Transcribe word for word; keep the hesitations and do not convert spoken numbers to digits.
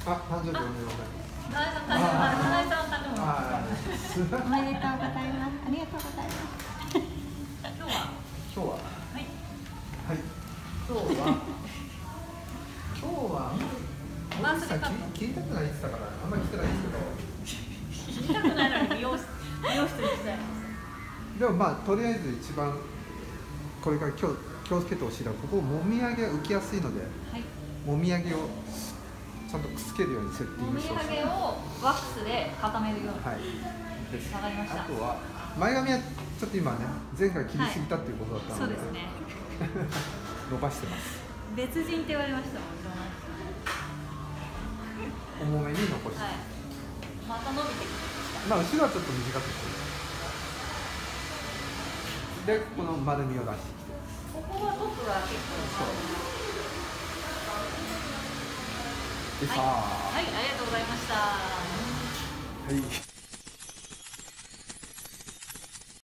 あ、誕生日おめでとうございます。 かなえさん、誕生日、かなえさん誕生日。 おめでとうございます。ありがとうございます。 今日は。 今日は。 はい。 はい。今日は。今日は。 マスクか。 切りたくないって言ったから、あんまり来てないですけど。 切りたくないのに美容室、美容室に行きたい。 でも、まあ、とりあえず一番。これから今日、気をつけてほしいのは、ここもみあげが浮きやすいので。はい、もみあげを。ちゃんとくっつけるようにセッティングしてほしい。 もみあげをワックスで固めるように。はい。 です。 わかりました。 あとは前髪はちょっと今ね、前回切りすぎたっていうことだったので、はい、そうですね。伸ばしてます。 別人って言われましたもん。 重めに残して。はい、 また伸びてきました。まあ後ろはちょっと短くして。でこの丸みを出してきて。 ここはトップが結構。 はい、 はい、ありがとうございました。 はい。